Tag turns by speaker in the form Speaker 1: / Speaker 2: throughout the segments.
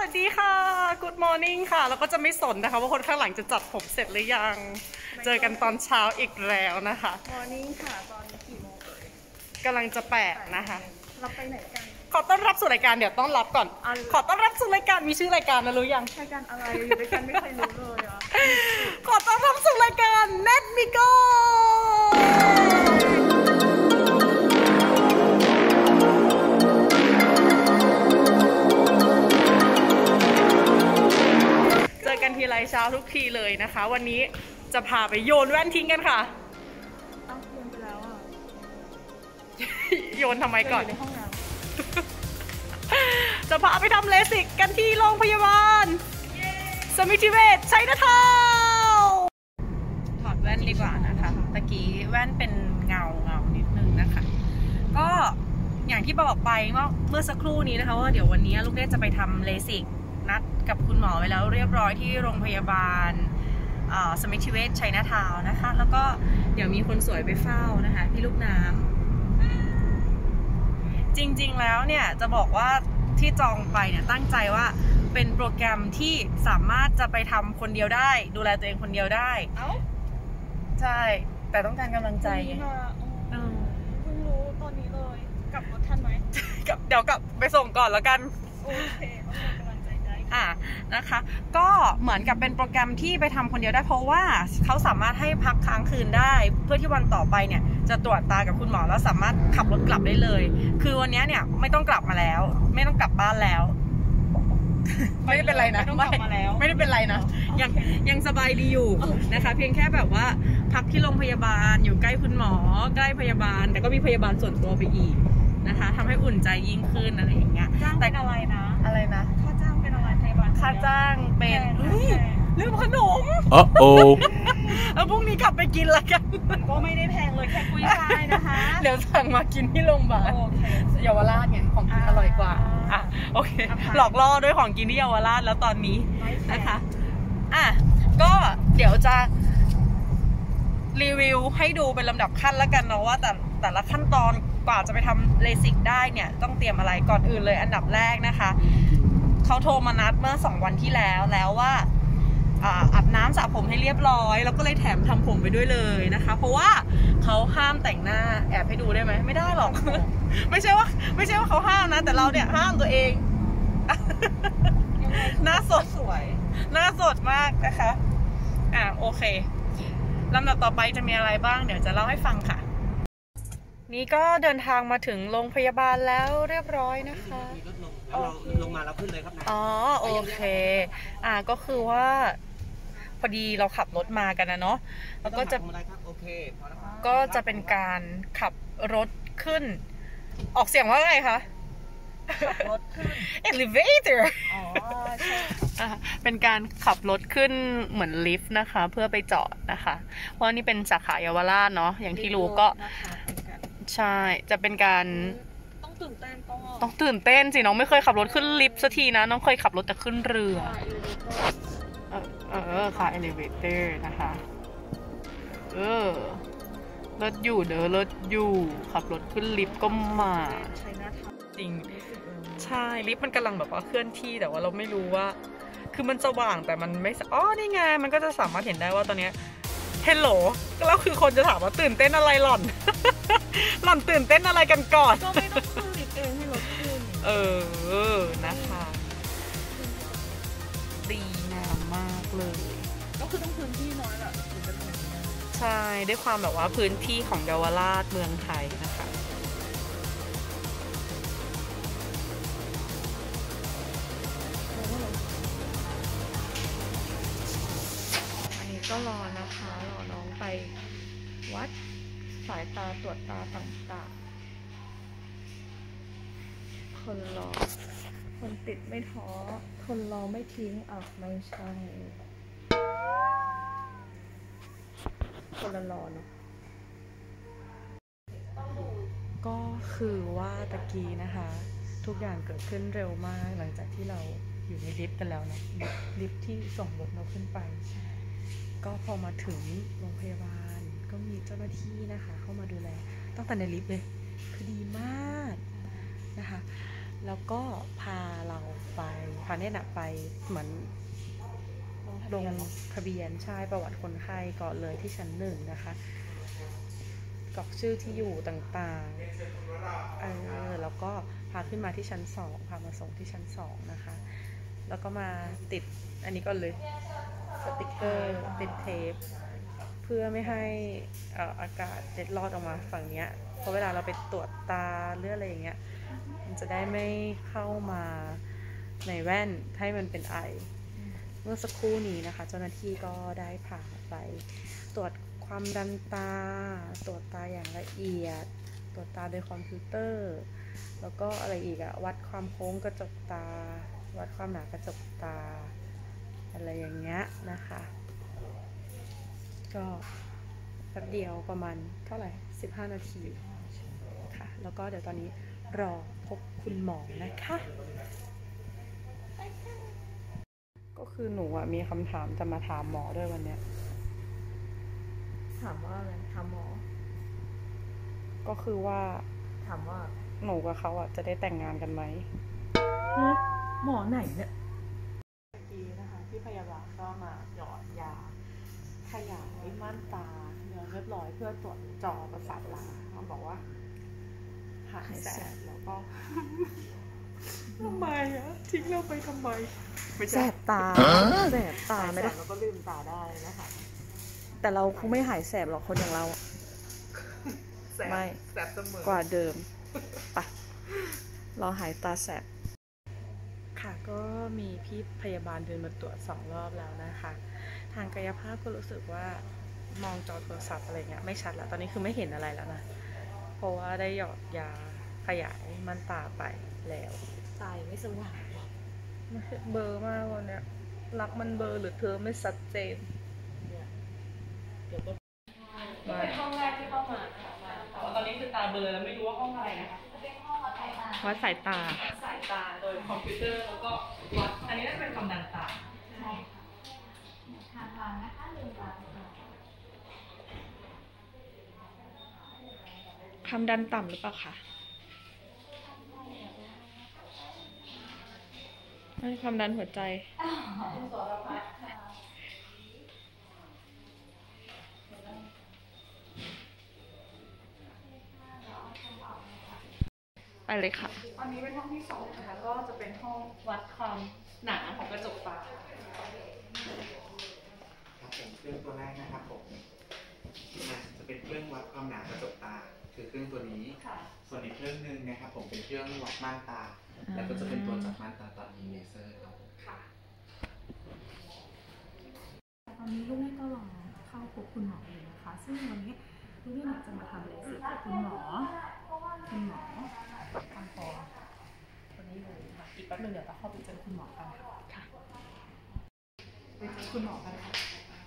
Speaker 1: วัสดีค่ะ Good morning ค่ะแล้วก็จะไม่สนนะคะว่าคนข้างหลังจะจัดผมเสร็จหรือยังเจอกันตอนเช้าอีกแล้วนะคะ
Speaker 2: Morning ค่ะตอนนี้กี่โมงเอ่ย
Speaker 1: กำลังจะ8นะคะ
Speaker 2: เราไปไหนกัน
Speaker 1: ขอต้อนรับสู่รายการเดี๋ยวต้อนรับก่อนขอต้อนรับสู่รายการมีชื่อรายการนะรู้ยัง
Speaker 2: รายการอะไรอยู่ด้วยกันไม่เคยรู้เลยอ่ะ
Speaker 1: ขอต้อนรับสู่รายการ Let Me Goกันทีไรเช้าทุกทีเลยนะคะวันนี้จะพาไปโยนแว่นทิ้งกันค่ะ
Speaker 2: โยนไปแล้วอ่ะ
Speaker 1: โยนทำไมก่อน
Speaker 2: ในห้องน้
Speaker 1: ำจะพาไปทำเลสิกกันที่โรงพยาบาลสมิติเวชชัยนาทาวน์ถอดแว่นดีกว่านะคะตะกี้แว่นเป็นเงานิดนึงนะคะก็อย่างที่บอกไปเมื่อสักครู่นี้นะคะว่าเดี๋ยววันนี้ลูกเนตจะไปทำเลสิกนัดกับคุณหมอไว้แล้วเรียบร้อยที่โรงพยาบาลสมิติเวชชัยนาทาวน์นะคะแล้วก็เดี๋ยวมีคนสวยไปเฝ้านะคะพี่ลูกน้ำจริงๆแล้วเนี่ยจะบอกว่าที่จองไปเนี่ยตั้งใจว่าเป็นโปรแกรมที่สามารถจะไปทำคนเดียวได้ดูแลตัวเองคนเดียวได้ใช่แต่ต้องการกำลังใจไง
Speaker 2: เพิ่งรู้ตอนนี้เลยกลับรถทันไหม
Speaker 1: เดี๋ยวกลับไปส่งก่อนแล้วกัน
Speaker 2: โอเค
Speaker 1: นะคะก็เหมือนกับเป็นโปรแกรมที่ไปทำคนเดียวได้เพราะว่าเขาสามารถให้พักค้างคืนได้เพื่อที่วันต่อไปเนี่ยจะตรวจตากับคุณหมอแล้วสามารถขับรถกลับได้เลยคือวันนี้เนี่ยไม่ต้องกลับมาแล้วไม่ต้องกลับบ้านแล้วไม่ได้เป็นไรนะไม่ได้เป็นไรนะยังสบายดีอยู่นะคะเพียงแค่แบบว่าพักที่โรงพยาบาลอยู่ใกล้คุณหมอใกล้พยาบาลแต่ก็มีพยาบาลส่วนตัวไปอีกนะคะทำให้อุ่นใจยิ่งขึ้นอะไรอย่างเงี้ย
Speaker 2: แต่อะไรนะค่าจ้างเป็นอะไรพยาบาล
Speaker 1: ค่าจ้างเป็นเรื่องขนมแล้วพรุ่งนี้กลับไปกินละกัน
Speaker 2: ก็ไม่ได้แพงเลยแค่กุ้ยช่ายนะคะ
Speaker 1: เดี๋ยวสั่งมากินที่โรงพยาบาลเยาวราชไงของกินอร่อยกว่าโอเคหลอกล่อด้วยของกินที่เยาวราชแล้วตอนนี้นะคะก็เดี๋ยวจะรีวิวให้ดูเป็นลำดับขั้นแล้วกันเนาะว่าแต่ละขั้นตอนกว่าจะไปทำเลสิกได้เนี่ยต้องเตรียมอะไรก่อนอื่นเลยอันดับแรกนะคะเขาโทรมานัดเมื่อ2 วันที่แล้วว่าอาบน้ำสระผมให้เรียบร้อยแล้วก็เลยแถมทำผมไปด้วยเลยนะคะเพราะว่าเขาห้ามแต่งหน้าแอบให้ดูได้ไหมไม่ได้หรอก ไม่ใช่ว่าเขาห้ามนะแต่เราเนี่ยห้ามตัวเองหน้าสดสวยหน้าสดมากนะคะโอเคลำดับต่อไปจะมีอะไรบ้างเดี๋ยวจะเล่าให้ฟังค่ะนี่ก็เดินทางมาถึงโรงพยาบาลแล้วเรียบร้อยนะคะ
Speaker 3: เราลงมาแล้วขึ้นเลยครับ
Speaker 1: อ๋อโอเคก็คือว่าพอดีเราขับรถมากันนะเนาะแล้วก็จะเป็นการขับรถขึ้นออกเสียงว่าไงคะ
Speaker 2: รถขึ้น
Speaker 1: elevator เป็นการขับรถขึ้นเหมือนลิฟต์นะคะเพื่อไปจอดนะคะเพราะนี่เป็นสาขาเยาวราชเนาะอย่างที่รู้ก็ใช่จะเป็นการ
Speaker 2: ต้องตื่นเ
Speaker 1: ต้นสิน้องไม่เคยขับรถขึ้นลิฟต์สักทีนะน้องเคยขับรถแต่ขึ้นเรือค่ะ elevator นะคะรถอยู่รถอยู่ขับรถขึ้นลิฟต์ก็มาจริงใช่ลิฟต์มันกำลังแบบว่าเคลื่อนที่แต่ว่าเราไม่รู้ว่าคือมันสว่างแต่มันไม่นี่ไงมันก็จะสามารถเห็นได้ว่าตอนนี้เฮลโหลแล้วคือคนจะถามว่าตื่นเต้นอะไรหล่อน หล่อนตื่นเต้นอะไรกันก่อน
Speaker 2: ก็ไม่ต้องขึ้นลิฟต์เองให้รถขึ้น
Speaker 1: นะคะดีงามมากเลย
Speaker 2: ก็คือต้องพื้นที่น้อยแหละถึงจะถึง
Speaker 1: ใช่ด้วยความแบบว่าพื้นที่ของเยาวราชเมืองไทยนะคะก็รอนะคะรอน้องไปวัดสายตาตรวจตาต่างๆคนรอคนติดไม่ท้อคนรอไม่ทิ้งไม่ใช่คนละรอเนาะก็คือว่าตะกี้นะคะทุกอย่างเกิดขึ้นเร็วมากหลังจากที่เราอยู่ในลิฟต์กันแล้วนะลิฟต์ที่ส่งรถเราขึ้นไปก็พอมาถึงโรงพยาบาลก็มีเจ้าหน้าที่นะคะเข้ามาดูแลตั้งแต่ในลิฟต์เลยคือดีมากนะคะแล้วก็พาเราไปพาเนตรไปเหมือนลงทะเบียนใช่ประวัติคนไข้ก่อนเลยที่ชั้น1นะคะกรอกชื่อที่อยู่ต่างๆแล้วก็พาขึ้นมาที่ชั้น2พามาส่งที่ชั้น2นะคะแล้วก็มาติดอันนี้ก่อนเลยสติกเกอร์ติดเทปเพื่อไม่ให้อากาศเล็ดลอดออกมาฝั่งนี้เพราะเวลาเราไปตรวจตาหรืออะไรอย่างเงี้ยมันจะได้ไม่เข้ามาในแว่นให้มันเป็นไอเมื่อสักครู่นี้นะคะเจ้าหน้าที่ก็ได้พาไปตรวจความดันตาตรวจตาอย่างละเอียดตรวจตาโดยคอมพิวเตอร์แล้วก็อะไรอีกวัดความโค้งกระจกตาวัดความหนากระจกตาอะไรอย่างเงี้ยนะคะก็แป๊บเดียวประมาณเท่าไหร่15 นาทีค่ะแล้วก็เดี๋ยวตอนนี้รอพบคุณหมอนะคะก็คือหนูมีคำถามจะมาถามหมอด้วยวันเนี้ย
Speaker 2: ถามว่าอะไรถามหมอ
Speaker 1: ก็คือว่า
Speaker 2: ถามว่า
Speaker 1: หนูกับเขาจะได้แต่งงานกันไหม
Speaker 2: หมอไหนเนี่ย
Speaker 1: เมื่อกี้นะคะที่พยาบาลก็มาหยอดยาขยายม่านตาเนื้อเรียบร้อยเพื่อตรวจจอประสาทตาเขาบอกว่าหายแสบแล้วก็ทำไมทิ้งเราไปทำไม
Speaker 2: แสบตาแสบตาไม่ได้
Speaker 1: แล้วก็ลืมตาได้นะคะ
Speaker 2: แต่เราคงไม่หายแสบหรอกคนอย่างเราไม่
Speaker 1: แสบเสมอก
Speaker 2: ว่าเดิมไปเราหายตาแสบ
Speaker 1: ค่ะก็มีพี่พยาบาลเดินมาตรวจ2 รอบแล้วนะคะทางกายภาพก็รู้สึกว่ามองจอโทรศัพท์อะไรเงี้ยไม่ชัดแล้วตอนนี้คือไม่เห็นอะไรแล้วนะเพราะว่าได้หยอดยาขยายม่านตาไปแล้ว
Speaker 2: ตาไม่สว่าง
Speaker 1: เบอร์มากวันเนี้ยรักมันเบอร์หรือเธอไม่ชัดเจนเดี๋ยวก็เป็นห้องแรกที่เข้ามาตอนนี้คือตาเบลอแล้วไม่รู้ว่าห้องอะไรนะคะวัดสายตาโดยคอมพิวเตอร์แล้วก็วัดอันนี้น่าจะเป็นความดันตาใช่ค่ะทางนะคะลืมตาความดันต่ำหรือเปล่าคะความดันหัวใจไปเลยค่ะอันนี้เป็นห้องที่2นะคะก็จะเป็นห้องวัดความหนาของกระจกตา
Speaker 3: ครับผมเครื่องตัวแรกนะครับผมจะเป็นเครื่องวัดความหนากระจกตาคือเครื่องตัวนี้ส่วนอีกเครื่องนึงนะครับผมเป็นเครื่องวัดม่านตาแล้วก็จะเป็นตัวจับม่านตาตอนยิงเลเซอร์ครับค่ะ
Speaker 2: ตอนนี้ลูกแม่ก็รอเข้าพบคุณหมออยู่นะคะซึ่งวันนี้ลูกแม่จะมาทำเลเซอร์กับคุณหมอทางคอวันนี้เลยอีกแป๊บนึงเดี๋ยวเราเข้าไปเจอคุณหมอกันค่ะไปเจอคุณหมอกันค่ะ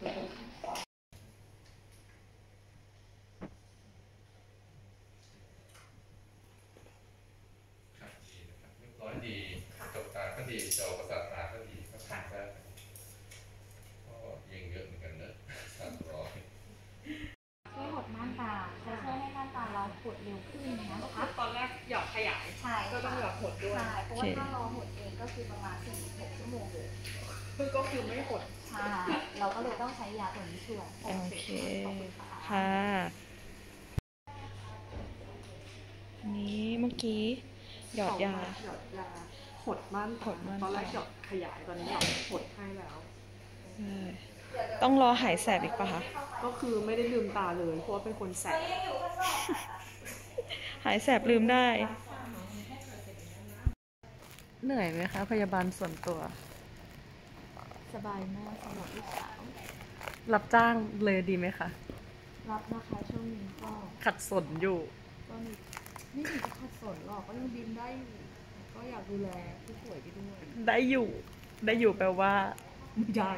Speaker 4: ดีกระจกตาก็ดีจอประสาทตาก็ดีก็ทำได้ก็ยิงเยอะเหมือนกันเนอะ300
Speaker 5: ช่วยหดม่านตาจะช่วยให้ม่านตาเราหดเร็วขึ้นนะคะ
Speaker 1: ตอนแรกหยอดขยาย
Speaker 5: ใช่
Speaker 1: ก็ต้องหยอดหดด้วย
Speaker 5: ใช่เพราะว่าถ้าเราหดเองก็คือประมาณ46 ชั่วโมงเลย
Speaker 1: ก็คือไม่หด
Speaker 5: ใช่เราก็เลยต้องใช้ยาตัวนี้ช่วย
Speaker 1: โอเคค่ะนี้เมื่อกี้หยอดยาหดม่านตอนแรกหยอดขยายตอนนี้หยอดหดให้แล้วต้องรอหายแสบอีกป่ะคะก็คือไม่ได้ลืมตาเลยเพราะว่าเป็นคนแสบหายแสบลืมได้เหนื่อยไหมคะพยาบาลส่วนตัว
Speaker 5: สบายมากสำหรับลูกสาว
Speaker 1: รับจ้างเลยดีไหมคะ
Speaker 5: รับนะคะช่วงนี้ก็
Speaker 1: ขัดสนอยู่
Speaker 5: ก็ไม่ถึงจะขัดสนหรอกก็ยังบินได้อยู่ก็อยากดูแลผู้ป่วยไปด้วย
Speaker 1: ได้อยู่แปลว่า
Speaker 5: ไม่ได้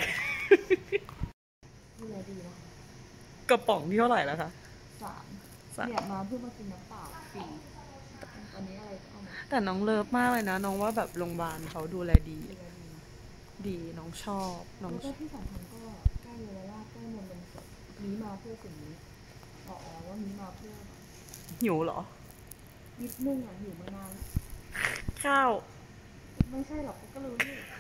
Speaker 5: ดูแลดีนะ
Speaker 1: กระป๋องที่เท่าไหร่แล้วคะ
Speaker 5: 3เนี่ยมาเพื่อมากินน้ำเปล่าฟรีตอนนี้อะไรเข้ามา
Speaker 1: แต่น้องเลิฟมากเลยนะน้องว่าแบบโรงพยาบาลเขาดูแลดีน้องชอบ
Speaker 5: น้องก็ที่สำคัญก็ใกล้เวลาใกล้มนเป็นสดนี้มาเพื่อสิ่งนี้ว่านี้มาเพื่อ
Speaker 1: หิวเหรอ
Speaker 5: นิดนึงหิวมานาน
Speaker 1: ข้าว
Speaker 5: ไม่ใช่หรอกก็รู้อยู่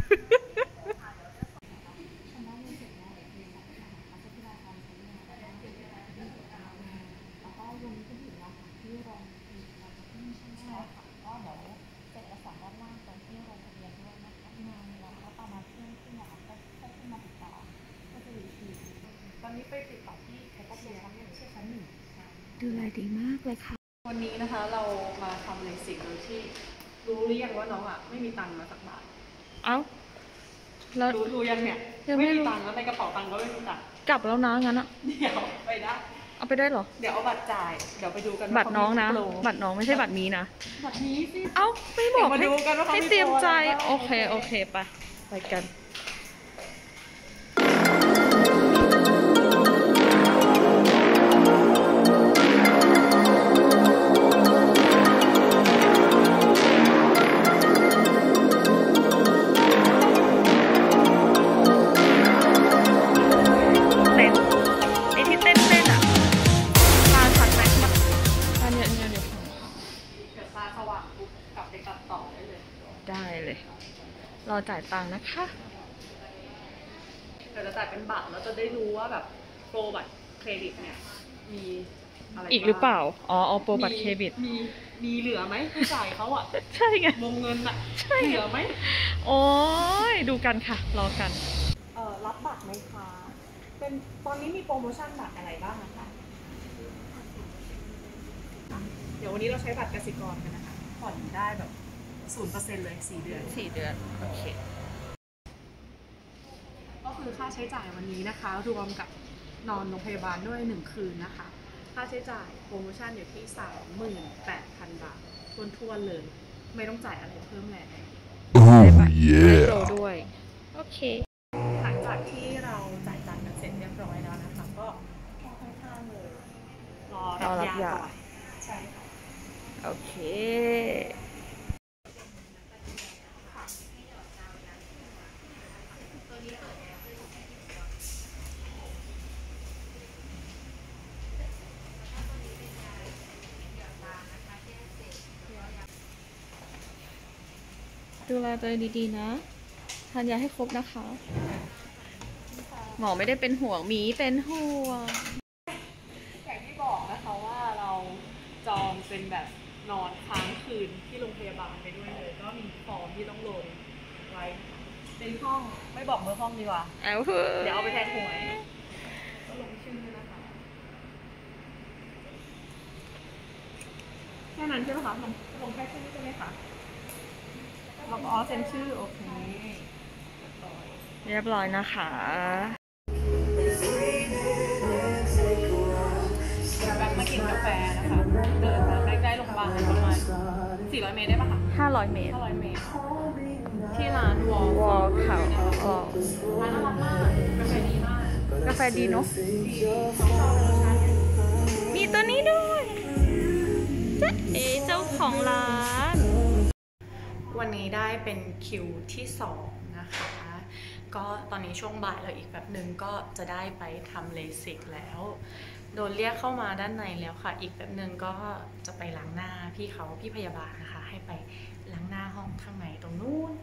Speaker 2: ไปติดต่อที่แคปเชียร์เชื่อชั้น 1
Speaker 5: ดูแลดีมากเลยค่ะ
Speaker 2: วันนี้นะคะเรามาทำเลสิกโดยที่รู้หรือยังว่าน้องอ่ะไม่มีตังค์มาสักบาท
Speaker 5: เอ้าแล้ว
Speaker 2: รู้ยังเนี่ย
Speaker 5: ยังไม่
Speaker 2: ไม่
Speaker 5: รู้
Speaker 2: มีตังค์แล้วในกระเป๋าตังค์ก็ไม่มีตังค์
Speaker 5: กลับแล้วนะงั้นอะ
Speaker 2: เดี๋ยวไปได้
Speaker 5: เอาไปได้เหรอ
Speaker 2: เดี๋ยวเอาบัตรจ่ายเดี๋ยวไปดูกันว่า
Speaker 5: บัตรน้องนะ
Speaker 2: เขามีโปร
Speaker 5: บัตรน้องไม่ใช่บัตรนี้นะ
Speaker 2: บัตรนี้สิ
Speaker 5: เอ้าไม่บอก
Speaker 2: เดี๋ยวมาดูกันว่าเขา
Speaker 5: ให้
Speaker 2: มี
Speaker 5: เตรียมใจ
Speaker 2: โปรอะไรบ้าง
Speaker 5: โอเคโอเคไปกันไอ้ที่เต้นอะตาชัดไหมอันเนี้ยเดี๋ยว
Speaker 2: เดี๋ยวตาสว่างปุ๊บกลับไปตัดต่อได้เลย
Speaker 5: ได้เลย รอจ่ายตังค์นะคะ
Speaker 2: เดี๋ยวจะจ่ายเป็นบัตรแล้วจะได้รู้ว่าแบบโปรบัตรเครดิตเนี่ยมีอะไร
Speaker 5: อีกหรือเปล่า
Speaker 2: บ้ง
Speaker 5: อ๋อเอาโปรบัตรเครดิต
Speaker 2: มีเหลือไหมที่จ่ายเขาอ่ะ
Speaker 5: ใช่ไง
Speaker 2: วงเงินอ่ะ
Speaker 5: ใช่
Speaker 2: เหลือไหม
Speaker 5: โอ้ยดูกันค่ะ รอกัน
Speaker 2: รับบัตรไหมคะเป็นตอนนี้มีโปรโมชั่นบัตรอะไรบ้างนะคะเดี๋ยววันนี้เราใช้บัตรกสิกรกันนะคะผ่อนได้แบบ 0% เลย4 เดือน
Speaker 5: 4 เดือน โอเค
Speaker 2: ก็คือค่าใช้จ่ายวันนี้นะคะ รวมกับนอนโรงพยาบาลด้วย1 คืนนะคะ ค่าใช้จ่ายโปรโมชั่นอยู่ที่ 38,000 บาททวนๆเลย ไม่ต้องจ่ายอะไรเพิ่มแล้ว
Speaker 5: ได้โปรด้วย โอเค
Speaker 2: หลังจากที่เราจ่ายตังค์กันเสร็จเรียบร้อยแล้วนะคะ ก็ข้างๆเลย รอรับยาก่อนใช่ค่ะ
Speaker 5: โอเค ดูแลตัวเองดีๆนะ ทานยาให้ครบนะคะ หมอไม่ได้เป็นห่วงหมีเป็นห่วง
Speaker 2: อย่างที่บอกนะคะว่าเราจองเป็นแบบนอนค้างคืนที่โรงพยาบาลไปด้วยเลย ก็มีฟอร์มที่ต้องลงไว้เป็นห้องไม่บอกเบอร์ห้องดีกว่า
Speaker 5: เอาเถอะ
Speaker 2: เดี๋ยวเอาไปแทนหวยก็ลงชื่อนะคะแค่นั้นใช่ไหมคะลงแค่ชื่อใช่ไหมคะลงเซ็นชื่อโอเคเรียบร้อย
Speaker 5: เรียบร้อยนะคะ
Speaker 2: แบบมากินกาแฟนะคะ เดินมาใกล้ๆโรงพยาบาลประมาณ400 เมตรได้ปะคะ
Speaker 5: 500 เมตร
Speaker 2: 500 เมตร ที่ร้านวอล
Speaker 5: วอลเขาวอล
Speaker 2: ร้านน่ารักมากกาแฟดีมาก
Speaker 5: กาแฟดีเนาะ มีตัวนี้ด้วยจ๊ะเอ๋เจ้าของร้าน
Speaker 2: วันนี้ได้เป็นคิวที่2นะคะ ก็ตอนนี้ช่วงบ่ายแล้วอีกแบบหนึ่งก็จะได้ไปทำเลสิกแล้ว โดนเรียกเข้ามาด้านในแล้วค่ะ อีกแบบหนึ่งก็จะไปล้างหน้าพี่พยาบาลนะคะ ให้ไปล้างหน้าห้องข้างในตรงนู้น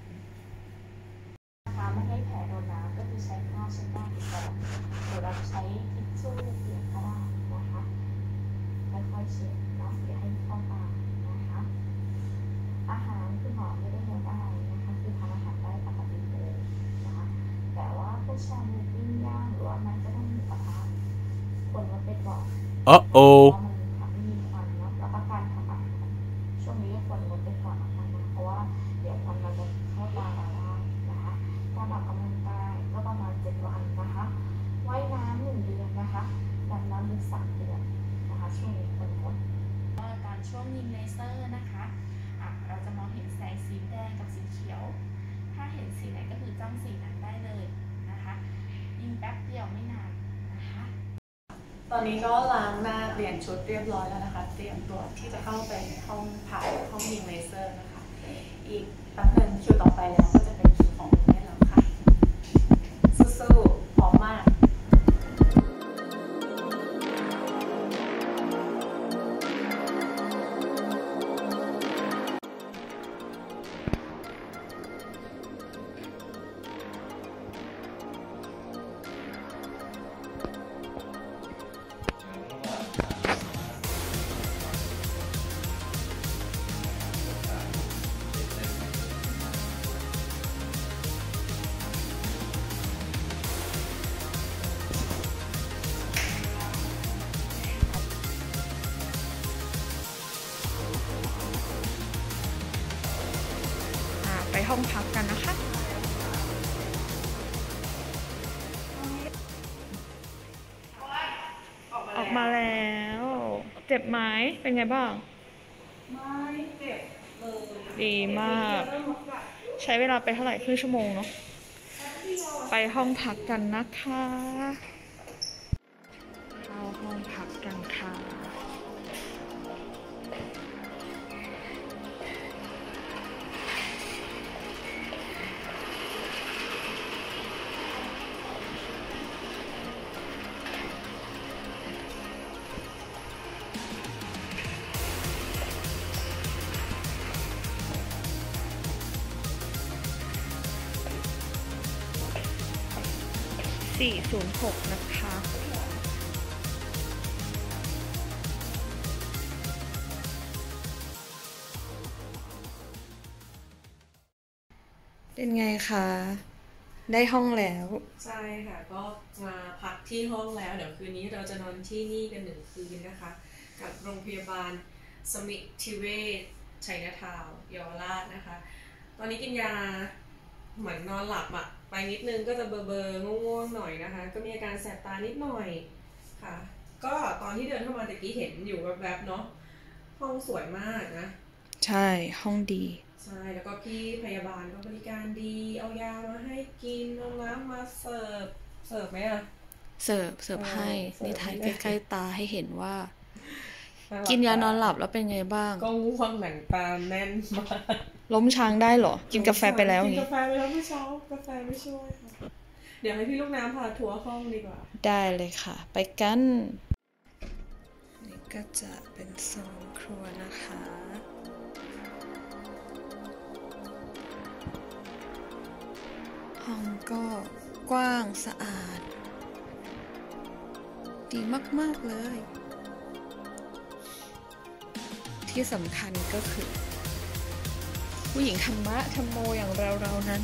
Speaker 6: นะคะไม่ให้แผลโดนน้ำก็คือใช้ผ้าเช็ดหน้าไปก่อนหรือเราจะใช้ทิชชู่เปียกก็ได้นะคะค่อยๆเช็ดเนาะอย่าให้เข้าปากนะคะ อาหารคุณหมอไม่ได้งดได้นะคะคือทานอาหารได้ปกติเลยนะคะแต่ว่าพวกชาบูปิ้งย่างหรือว่ามันก็ต้องมีกระทะควรงดไปก่อนเพราะมันทำให้มีควันเนาะแล้วก็การทำอาหารช่วงนี้ควรงดไปก่อนนะคะเพราะว่าเดี๋ยวควันมันจะเข้าตาเราได้นะคะ การออกกำลังกายก็ประมาณ7 วันนะคะว่ายน้ำ1 เดือนนะคะดำน้ำลึก3 เดือนนะคะช่วงนี้คนงดการช่วงยิงเลเซอร์นะคะเราจะมองเห็นแสงสีแดงกับสีเขียว ถ้าเห็นสีไหนก็คือจ้องสีนั้นได้เลยนะคะยิงแป๊บเดียวไม่นานนะคะ
Speaker 2: ตอนนี้ก็ล้างหน้าเปลี่ยนชุดเรียบร้อยแล้วนะคะ เตรียมตัวที่จะเข้าไปห้องผ่าห้องยิงเลเซอร์นะคะ อีกแป๊บนึงคิวต่อไปแล้วก็จะเป็นคิวของแม่แล้วค่ะ สู้ๆพร้อมมาก
Speaker 4: เ
Speaker 1: ห้องพักกันนะคะออกมาแล้วเจ็บไหมเป็นไงบ้างไม่เจ็บเลยดีมากใช้เวลาไปเท่าไหร่ครึ่งชั่วโมงเนาะไปห้องพักกันนะคะเข้าห้องพักกันค่ะ406นะคะเป็นไงคะได้ห้องแล้วใช่ค่ะก็มาพักที่ห้องแล้วเดี๋ยวคืนนี้เราจะนอนที่นี่กัน1 คืนนะคะกับโรงพยาบาลสมิติเวชชัยนาทาวน์เยาวราชนะคะตอนนี้กินยาเหมือนนอนหลับอะไปนิดนึงก็จะเบอๆง่วงๆหน่อยนะคะก็มีอาการแสบตานิดหน่อยค่ะก็ตอนที่เดินเข้ามาตะกี้เห็นอยู่แวบๆเนาะห้องสวยมากนะใช่ห้องดีใช่แล้วก็พี่พยาบาลก็บริการดีเอายามาให้กินเอาน้ำมาเสิร์ฟไหมอะเสิร์ฟให้นี่ถ่ายใกล้ๆตาให้เห็นว่ากินยานอนหลับแล้วเป็นไงบ้างก็ง่วงหนังตาแน่นมากล้มช้างได้เหรอกินกาแฟไปแล้วกินกาแฟไปแล้วเมื่อเช้ากาแฟไม่ช่วยค่ะเดี๋ยวให้พี่ลูกน้ำพาทัวร์ห้องดีกว่าได้เลยค่ะไปกันนี่ก็จะเป็นโซนครัวนะคะห้องก็กว้างสะอาดดีมากๆเลยที่สำคัญก็คือผู้หญิงธรรมะธรรมโมอย่างเรานั้น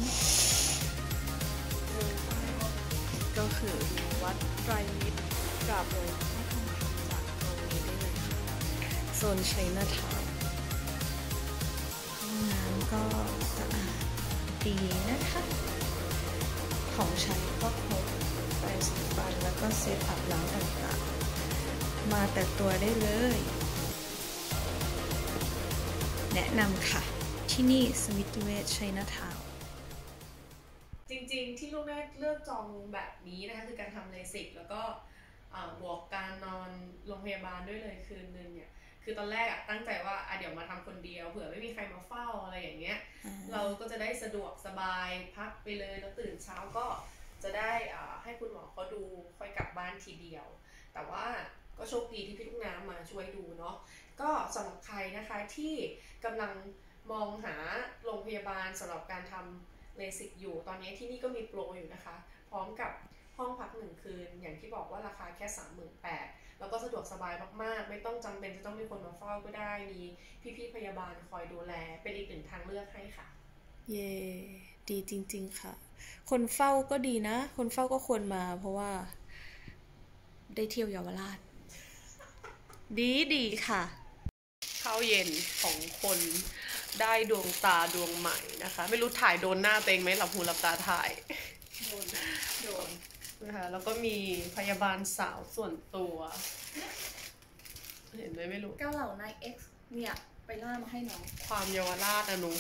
Speaker 1: ก็คือวัดไตรมิตรกราบไหว้พระธรรมจากตรงนี้ได้เลยค่ะโซนชัยนาทาวน์ห้องน้ำก็สะอาดดีนะคะของใช้ก็ครบไปสีฟันแล้วก็เซตอาบน้ำต่างๆมาแต่ตัวได้เลยแนะนำค่ะที่นี่สมิติเวชชัยนาทาวน์จริงๆที่ลูกแม่เลือกจองแบบนี้นะคะคือการทำเลสิกแล้วก็บวกการนอนโรงพยาบาลด้วยเลยคืนนึงเนี่ยคือตอนแรกตั้งใจว่าเดี๋ยวมาทำคนเดียวเผื่อไม่มีใครมาเฝ้าอะไรอย่างเงี้ยเราก็จะได้สะดวกสบายพักไปเลยแล้วตื่นเช้าก็จะได้ให้คุณหมอเขาดูค่อยกลับบ้านทีเดียวแต่ว่าก็โชคดีที่พี่ลูกน้ำมาช่วยดูเนาะก็สำหรับใครนะคะที่กำลังมองหาโรงพยาบาลสำหรับการทำเลสิกอยู่ตอนนี้ที่นี่ก็มีโปรอยู่นะคะพร้อมกับห้องพัก1 คืนอย่างที่บอกว่าราคาแค่ 38,000 แล้วก็สะดวกสบายมากๆไม่ต้องจำเป็นจะต้องมีคนมาเฝ้าก็ได้มีพี่ๆพยาบาลคอยดูแลเป็นอีก1 ทางเลือกให้ค่ะเย่ดีจริงๆค่ะคนเฝ้าก็ดีนะคนเฝ้าก็ควรมาเพราะว่าได้เที่ยวเยาวราชดีค่ะข้าวเย็นของคนได้ดวงตาดวงใหม่นะคะไม่รู้ถ่ายโดนหน้าตัวเองไหมหลับหูหลับตาถ่ายโดนนะคะแล้วก็มีพยาบาลสาวส่วนตัวเห็นไหมไม่รู้
Speaker 5: เก้าเหล่านาย X เนี่ยไปล่ามาให้น้อง
Speaker 1: ความเยาวราชนะหนู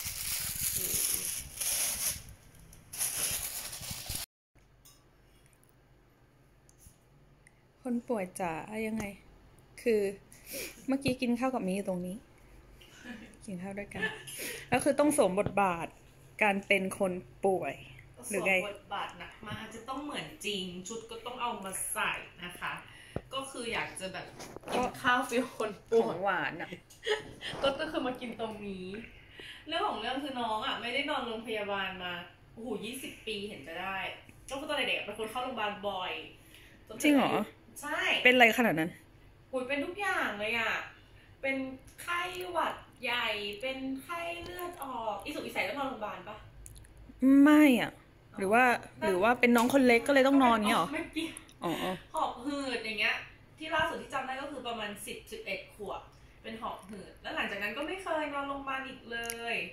Speaker 1: คนป่วยจ๋ายังไงคือเมื่อกี้กินข้าวกับมีอยู่ตรงนี้กินข้าวด้วยกันแล้วคือต้องสวมบทบาทการเป็นคนป่วยหรือไงบทบาทหนักมากจะต้องเหมือนจริงชุดก็ต้องเอามาใส่นะคะก็คืออยากจะแบบกินข้าวฟิลคนป่วยของหวานอ่ะก็คือมากินตรงนี้เรื่องของเรื่องคือน้องอ่ะไม่ได้นอนโรงพยาบาลมาโอ้โห20 ปีเห็นจะได้ก็คือตอนเด็กๆเป็นคนเข้าโรงพยาบาลบ่อยจริงเหรอใช่เป็นอะไรขนาดนั้นเป็นทุกอย่างเลยอ่ะเป็นไข้หวัดใหญ่เป็นไข้เลือดออกอีสุกอีใสต้องนอนโรงพยาบาลปะไม่อ่ะหรือว่าเป็นน้องคนเล็กก็เลยต้องนอนเงี้ยหรอไม่เกี่ยวหอบหืดอย่างเงี้ยที่ล่าสุดที่จำได้ก็คือประมาณ10-11 ขวบเป็นหอบหืดแล้วหลังจากนั้นก็ไม่เคยนอนโรงพยาบาลอีกเลยพ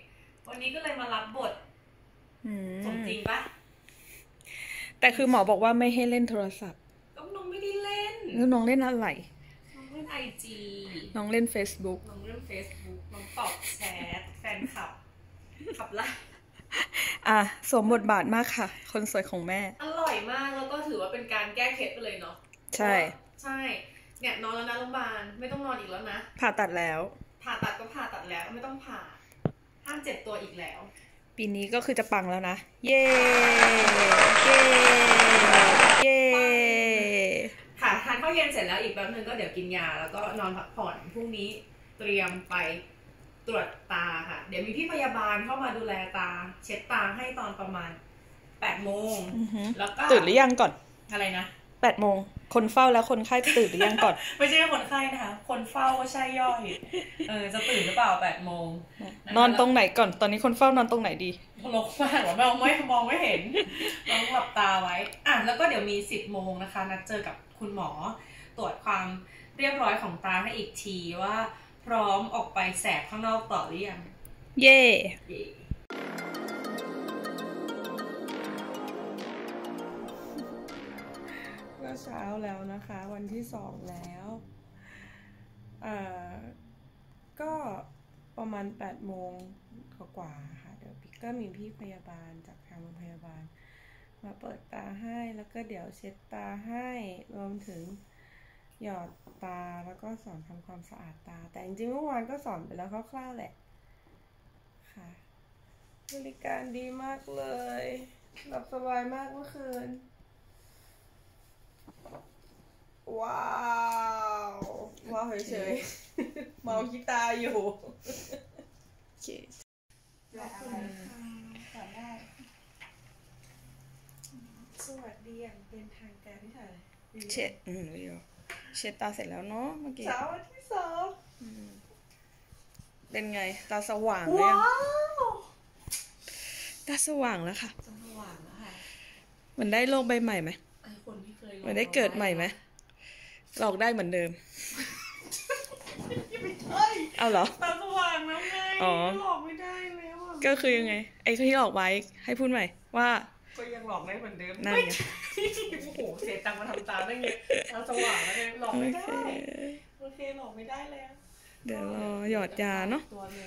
Speaker 2: วันนี้ก็เลยมารับบทสมจริงปะ
Speaker 1: แต่คือหมอบอกว่าไม่ให้เล่นโทรศัพท์
Speaker 2: ก็น้องไม่ได้เล่น
Speaker 1: แล้วน้องเล่นอะไร
Speaker 2: น้องเล่น IG
Speaker 1: น้องเล่น Facebook
Speaker 2: น้องเล่น Facebook น้องตอบแชทแฟนคลับไลน์
Speaker 1: สวมบทบาทมากค่ะคนสวยของแม่
Speaker 2: อร่อยมากแล้วก็ถือว่าเป็นการแก้เคล็ดไปเลยเนาะ
Speaker 1: ใช่
Speaker 2: เนี่ยนอนแล้วนะโรงพยาบาลไม่ต้องนอนอีกแล้วนะ
Speaker 1: ผ่าตัดแล้ว
Speaker 2: ผ่าตัดก็ผ่าตัดแล้วไม่ต้องผ่าห้ามเจ็บตัวอีกแล้ว
Speaker 1: ปีนี้ก็คือจะปังแล้วนะเย้เย้เย้
Speaker 2: ค่ะทานข้าวเย็นเสร็จแล้วอีกแป๊บนึงก็เดี๋ยวกินยาแล้วก็นอนพักผ่อนพรุ่งนี้เตรียมไปตรวจตาค่ะเดี๋ยวมีพี่พยาบาลเข้ามาดูแลตาเช็ดตาให้ตอนประมาณ8 โมงแล้วก็
Speaker 1: ตื่นหรือยังก่อน
Speaker 2: อะไรนะ
Speaker 1: 8 โมงคนเฝ้าแล้วคนไข้ตื่นหรือยังก่อน
Speaker 2: ไม่ใช่คนไข้นะคะคนเฝ้าก็ใช่ย่อยจะตื่นหรือเปล่า8 โมง
Speaker 1: นอนตรงไหนก่อนตอนนี้คนเฝ้านอนตรงไหนดี
Speaker 2: รกมากมองไม่เห็นต้องหลับตาไว้แล้วก็เดี๋ยวมี10 โมงนะคะนัดเจอกับคุณหมอตรวจความเรียบร้อยของตาให้อีกทีว่าพร้อมออกไปแสบข้างนอกต่อหรือยัง
Speaker 1: เย่ก็เช้าแล้วนะคะวันที่2แล้วก็ประมาณ8 โมงกว่าค่ะเดี๋ยวก็มีพี่พยาบาลจากทางโรงพยาบาลมาเปิดตาให้แล้วก็เดี๋ยวเช็ดตาให้รวมถึงหยอดตาแล้วก็สอนทำความสะอาดตาแต่จริงๆเมื่อวานก็สอนไปแล้วคร่าวๆแหละค่ะบริการดีมากเลยหลับสบายมากเมื่อคืนว้าวเฉยๆเมาขี้ตาอยู่โอเคสวัสดีอย่างเป็นทางการที่ไหนเช็ดเช็ดตาเสร็จแล้วเนาะเมื่อกี้
Speaker 2: เช้าวันที่2
Speaker 1: เป็นไงตาสว่างเลยตาสว่างแล้วค่ะ
Speaker 2: สว่างแล้วค่ะ
Speaker 1: มันได้โลกใบใหม่ไหมมันได้เกิดใหม่ไหมหลอกได้เหมือนเดิม
Speaker 2: ไม่ใช่
Speaker 1: เอาเหรอ
Speaker 2: ตาสว่างแล้วไงหลอกไม่ได้แล้ว
Speaker 1: ก็คือยังไงไอ้ที่หลอกไว้ให้พูดใหม่ว่า
Speaker 2: ก็ยังหลอกได้เหมือนเดิม
Speaker 1: นั่นไง
Speaker 2: โอ้โหเสียตังค์มาทำตาได้ไงตาสว่างแล้วไงหลอกไม่ได้โอเคหลอกไม่ได้แล้ว
Speaker 1: เดี๋ยวรอหยอดยาเนาะ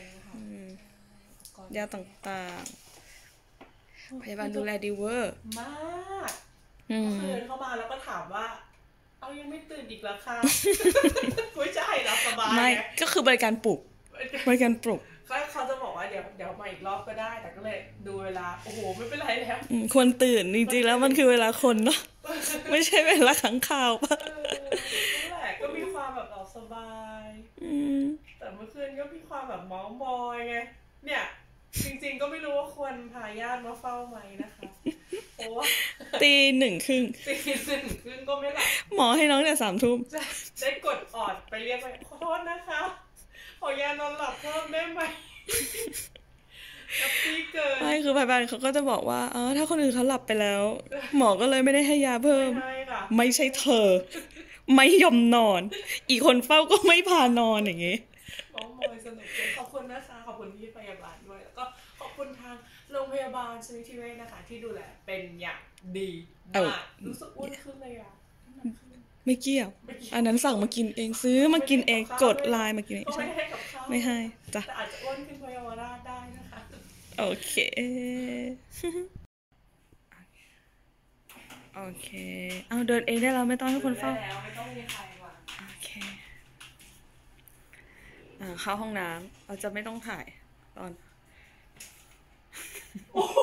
Speaker 1: ยาต่างๆพยาบาลดูแลดีเวอร์
Speaker 2: มากเมื่อคืนเข้ามาแล้วก็ถามว่าเอายังไม่ตื่นอีกแล้วค่ะไม่ใช่หลับสบาย
Speaker 1: ไม่ก็คือบริการปลุก
Speaker 2: เขาจะบอกว่าเดี๋ยวมาอีกรอบก็ได้แต่ก็เลยดูเวลาโอ้โหไม่เป็นไรแล้ว
Speaker 1: ควรตื่นจริงๆแล้วมันคือเวลาคนเนาะไม่ใช่เวลาขังข่าวป่ะ
Speaker 2: นั่นแหละก็มีความแบบหลับสบายแต่เมื่อคืนก็มีความแบบเมาส์มอยไงเนี่ยจริงๆก็ไม่รู้ว่าควรพาญาติมาเฝ้าไหมนะคะเพราะว่า
Speaker 1: ตี 1:30
Speaker 2: ก็ไม่หลับ
Speaker 1: หมอให้น้องเนี่ย3 ทุ่ม
Speaker 2: ได้กดออดไปเรียกไปขอโทษนะคะขอยานอนหลับเพิ่มได้ไหมพี่เกิน
Speaker 1: ไม่คือพยาบาลเขาก็จะบอกว่าถ้าคนอื่นเขาหลับไปแล้วหมอก็เลยไม่ได้ให้ยาเพิ่มไม่ใช่เธอไม่ยอมนอนอีกคนเฝ้าก็ไม่พานอนอย่างงี้
Speaker 2: โอ้ยสนุกขอบคุณนะคะขอบคุณพี่พยาบาลด้วยแล้วก็ขอบคุณทางโรงพยาบาลสมิติเวชนะคะที่ดูแลเป็นอย่างดีมากรู้สึกอ้วนขึ้นเลยอ่ะ
Speaker 1: ไม่เกี่ยวอันนั้นสั่งมากินเองซื้อมากินเองกดไลน์มากินเอง
Speaker 2: ไม่ให้กับข้าว
Speaker 1: ไม่ให้จ้ะ
Speaker 2: แต่อาจจะอ้วนขึ้นเพราะเยาวราชได้นะคะ
Speaker 1: โอเคเอาเดินเองได้แล้วไม่ต้องให้คนเฝ้า
Speaker 2: ไม่ต้องมีใครว่ะ
Speaker 1: โอเคเข้าห้องน้ำเราจะไม่ต้องถ่ายตอน
Speaker 2: โอ้โห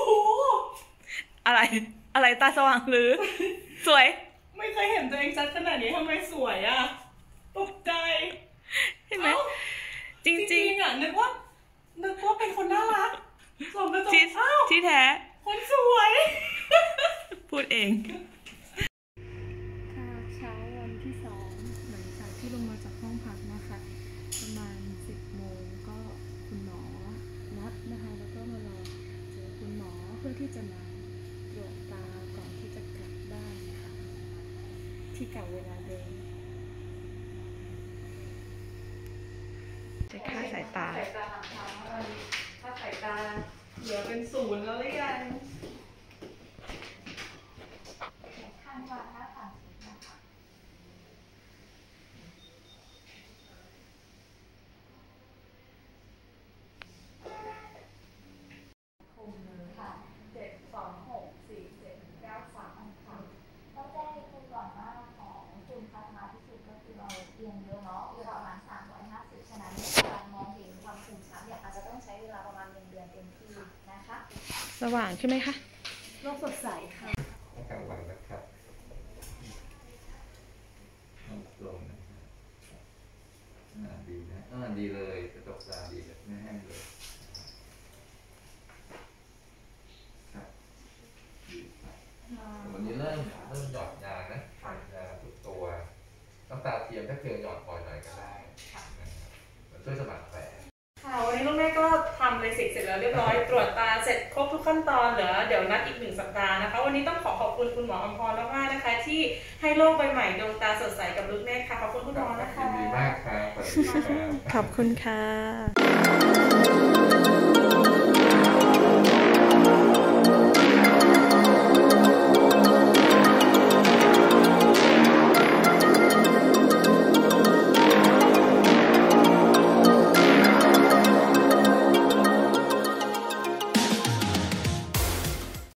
Speaker 1: อะไรตาสว่างหรือสวย
Speaker 2: ไม่เคยเห็นตัวเองชัดขนาดนี้ทำไมสวยอ่ะตกใจ
Speaker 1: เห็นไหมจริง
Speaker 2: ๆอ่ะนึกว่าเป็นคนน่ารักสมกับ
Speaker 1: ที่แท้
Speaker 2: คนสวย
Speaker 1: พูดเอง
Speaker 5: ค่ะเช้าวันที่2หลังจากที่ลงมาจากห้องพักนะคะประมาณ10 โมงก็คุณหมอนัดนะคะแล้วก็มารอเจอคุณหมอเพื่อที่จะมาตรวจตาก่อนที่จะกลับบ้านนะคะที่เก่าเวลาเดิม
Speaker 1: จะค่าสายตาค่าสายตาเหลือเป็น0แล้วหรือยัง
Speaker 6: ข้างขวาหน้าฝั่งนะคะคุมมือค่ะ7264793ค่ะต้องแจ้งให้คุณก่อนว่าของคุณพัฒนาที่สุดก็คือเราเอียงเยอะเนาะประมาณ350ฉะนั้นในการมองเห็นความคมชัดเนี่ยอาจจะต้องใช้เวลาประมาณ1 เดือนเต็มที่นะคะ
Speaker 1: สว่างใช่ไหมคะ
Speaker 6: โลกสดใสค่ะ
Speaker 4: กลางวันนะครับลงนะครับดีนะดีเลยกระจกตาดีเลยไม่แห้งเลยครับวันนี้เริ่มหยอดยานะยาทุกตัวน้ำตาเทียมถ้าเพียงหยอดบ่อยหน่อยก็ได้มันช่วยสมานแผล
Speaker 1: ค่ะวันนี้ลูกแม่ก็ทำเลยเสร็จแล้วเรียบร้อยตรวจตาเสร็จครบทุกขั้นตอนเหลือเดี๋ยวนัดอีก1 สัปดาห์นะคะวันนี้ต้องขอบคุณคุณหมออมพรมากๆนะคะที่ให้โลกใบใหม่ดวงตาสดใสกับลูกแม่ค่ะขอบคุณคุณหมอนะคะ
Speaker 4: ยินดีมากครับ
Speaker 1: ขอบคุณค่ะ